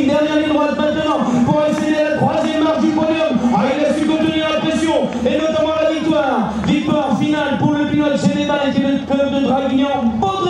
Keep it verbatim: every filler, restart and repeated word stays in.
une dernière ligne droite maintenant pour accéder à la troisième marche du podium. Ah, il a su contenir la pression et notamment la victoire. Victoire finale pour le pilote Général et le club de Draguignan.